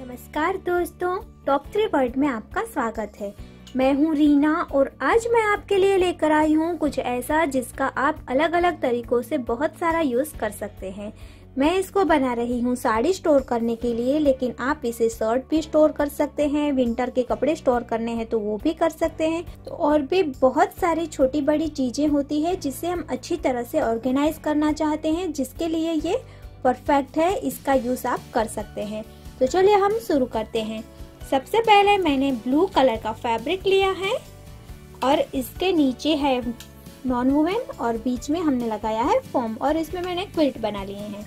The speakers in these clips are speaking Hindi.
नमस्कार दोस्तों, टॉप 3 वर्ड में आपका स्वागत है। मैं हूँ रीना और आज मैं आपके लिए लेकर आई हूँ कुछ ऐसा जिसका आप अलग अलग तरीकों से बहुत सारा यूज कर सकते हैं। मैं इसको बना रही हूँ साड़ी स्टोर करने के लिए, लेकिन आप इसे शर्ट भी स्टोर कर सकते हैं, विंटर के कपड़े स्टोर करने हैं तो वो भी कर सकते हैं। तो और भी बहुत सारी छोटी बड़ी चीजें होती है जिसे हम अच्छी तरह से ऑर्गेनाइज करना चाहते हैं, जिसके लिए ये परफेक्ट है। इसका यूज आप कर सकते हैं। तो चलिए हम शुरू करते हैं। सबसे पहले मैंने ब्लू कलर का फैब्रिक लिया है और इसके नीचे है नॉन वुवन और बीच में हमने लगाया है फोम और इसमें मैंने क्विल्ट बना लिए हैं।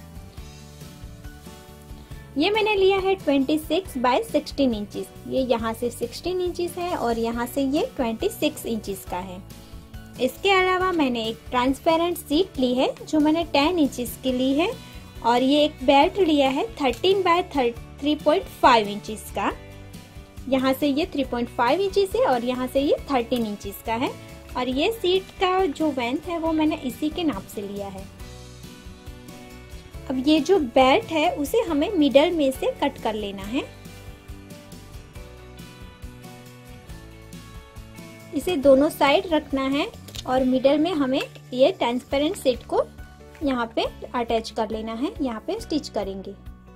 ये मैंने लिया है 26 बाय 16 इंचेस। ये यहाँ से 16 इंचेस है और यहाँ से ये 26 इंचेस का है। इसके अलावा मैंने एक ट्रांसपेरेंट शीट ली है जो मैंने 10 इंचेस की ली है और ये एक बेल्ट लिया है 13 बाय 3.5 इंचेस का। यहाँ से ये 3.5 इंचेस है और यहाँ से ये 13 इंचेस का है और ये सीट का जो लेंथ है वो मैंने इसी के नाप से लिया है। अब ये जो बेल्ट है उसे हमें मिडल में से कट कर लेना है। इसे दोनों साइड रखना है और मिडल में हमें ये ट्रांसपेरेंट शीट को यहाँ पे अटैच कर लेना है। यहाँ पे स्टिच करेंगे।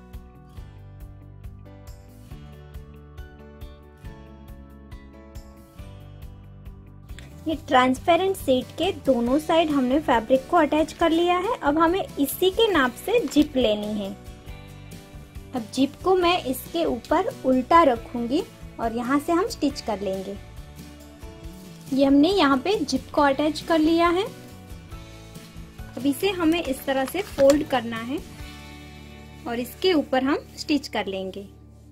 ये ट्रांसपेरेंट शीट के दोनों साइड हमने फैब्रिक को अटैच कर लिया है। अब हमें इसी के नाप से जिप लेनी है। अब जिप को मैं इसके ऊपर उल्टा रखूंगी और यहाँ से हम स्टिच कर लेंगे। ये हमने यहाँ पे जिप को अटैच कर लिया है। अब इसे हमें इस तरह से फोल्ड करना है और इसके ऊपर हम स्टिच कर लेंगे।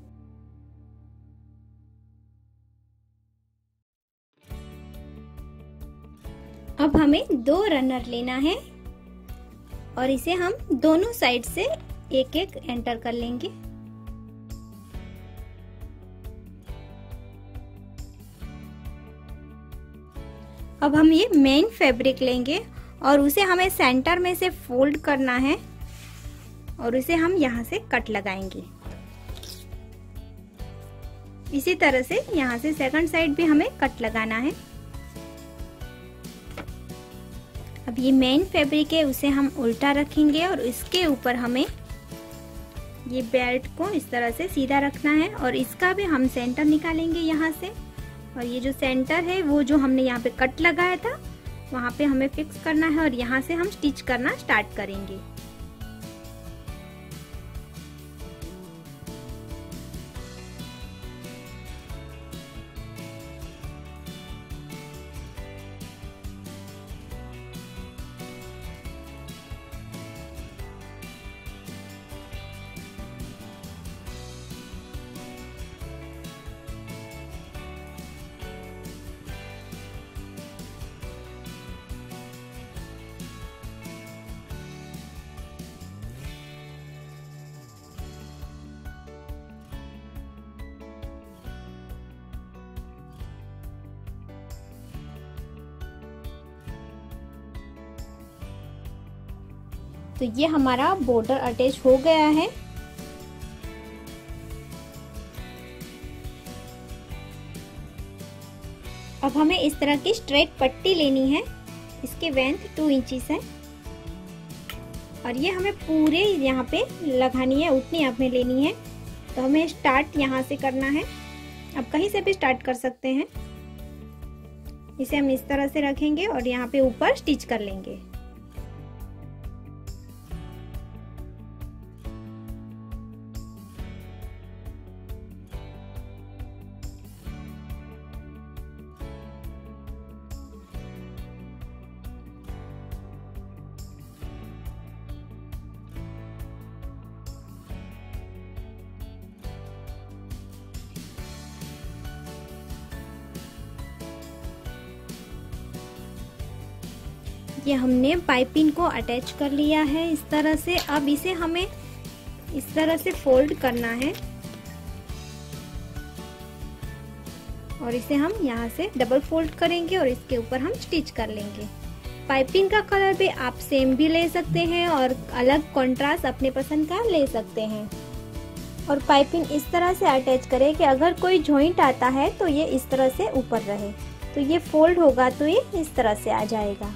अब हमें 2 रनर लेना है और इसे हम दोनों साइड से एक एक एंटर कर लेंगे। अब हम ये मेन फैब्रिक लेंगे और उसे हमें सेंटर में से फोल्ड करना है और इसे हम यहाँ से कट लगाएंगे। इसी तरह से यहाँ से सेकंड साइड भी हमें कट लगाना है। अब ये मेन फैब्रिक है उसे हम उल्टा रखेंगे और इसके ऊपर हमें ये बेल्ट को इस तरह से सीधा रखना है और इसका भी हम सेंटर निकालेंगे यहाँ से। और ये जो सेंटर है वो जो हमने यहाँ पे कट लगाया था वहाँ पे हमें फिक्स करना है और यहाँ से हम स्टिच करना स्टार्ट करेंगे। तो ये हमारा बॉर्डर अटैच हो गया है। अब हमें इस तरह की स्ट्रेट पट्टी लेनी है। इसके लेंथ 2 इंचेस है और ये हमें पूरे यहाँ पे लगानी है, उतनी हमें लेनी है। तो हमें स्टार्ट यहाँ से करना है। अब कहीं से भी स्टार्ट कर सकते हैं। इसे हम इस तरह से रखेंगे और यहाँ पे ऊपर स्टिच कर लेंगे। ये हमने पाइपिंग को अटैच कर लिया है इस तरह से। अब इसे हमें इस तरह से फोल्ड करना है और इसे हम यहाँ से डबल फोल्ड करेंगे और इसके ऊपर हम स्टिच कर लेंगे। पाइपिंग का कलर भी आप सेम भी ले सकते हैं और अलग कंट्रास्ट अपने पसंद का ले सकते हैं। और पाइपिंग इस तरह से अटैच करें कि अगर कोई जॉइंट आता है तो ये इस तरह से ऊपर रहे। तो ये फोल्ड होगा तो ये इस तरह से आ जाएगा।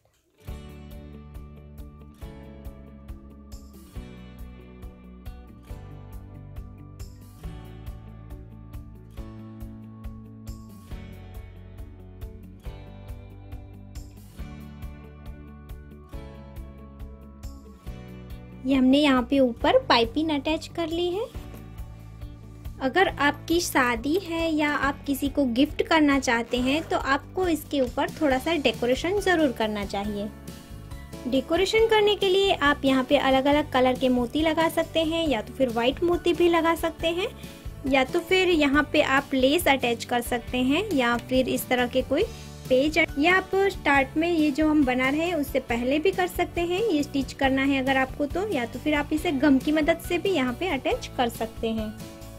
ये हमने यहाँ पे ऊपर पाइपिंग अटैच कर ली है। अगर आपकी शादी है या आप किसी को गिफ्ट करना चाहते हैं तो आपको इसके ऊपर थोड़ा सा डेकोरेशन ज़रूर करना चाहिए। डेकोरेशन करने के लिए आप यहाँ पे अलग अलग कलर के मोती लगा सकते हैं, या तो फिर वाइट मोती भी लगा सकते हैं, या तो फिर यहाँ पे आप लेस अटैच कर सकते हैं, या फिर इस तरह के कोई पेज, या आप स्टार्ट में ये जो हम बना रहे हैं उससे पहले भी कर सकते हैं। ये स्टिच करना है अगर आपको तो, या तो फिर आप इसे गम की मदद से भी यहाँ पे अटैच कर सकते हैं।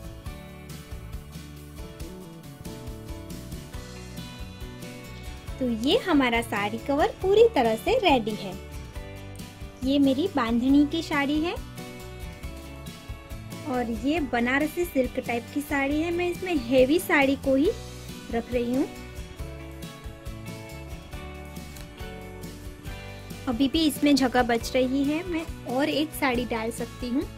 तो ये हमारा साड़ी कवर पूरी तरह से रेडी है। ये मेरी बांधनी की साड़ी है और ये बनारसी सिल्क टाइप की साड़ी है। मैं इसमें हेवी साड़ी को ही रख रही हूँ। अभी भी इसमें जगह बच रही है, मैं और एक साड़ी डाल सकती हूँ।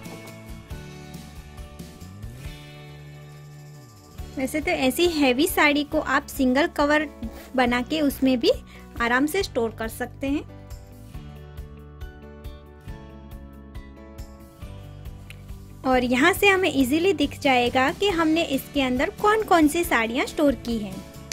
वैसे तो ऐसी हैवी साड़ी को आप सिंगल कवर बना के उसमें भी आराम से स्टोर कर सकते हैं। और यहाँ से हमें इजीली दिख जाएगा कि हमने इसके अंदर कौन कौन सी साड़ियाँ स्टोर की हैं।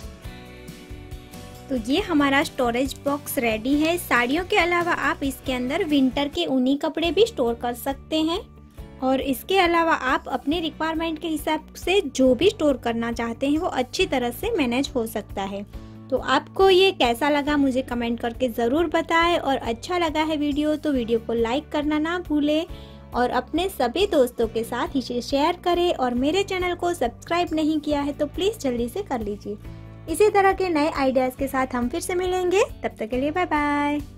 तो ये हमारा स्टोरेज बॉक्स रेडी है। साड़ियों के अलावा आप इसके अंदर विंटर के ऊनी कपड़े भी स्टोर कर सकते हैं, और इसके अलावा आप अपने रिक्वायरमेंट के हिसाब से जो भी स्टोर करना चाहते हैं वो अच्छी तरह से मैनेज हो सकता है। तो आपको ये कैसा लगा मुझे कमेंट करके ज़रूर बताएं, और अच्छा लगा है वीडियो तो वीडियो को लाइक करना ना भूलें, और अपने सभी दोस्तों के साथ इसे शेयर करें, और मेरे चैनल को सब्सक्राइब नहीं किया है तो प्लीज़ जल्दी से कर लीजिए। इसी तरह के नए आइडियाज़ के साथ हम फिर से मिलेंगे, तब तक के लिए बाय बाय।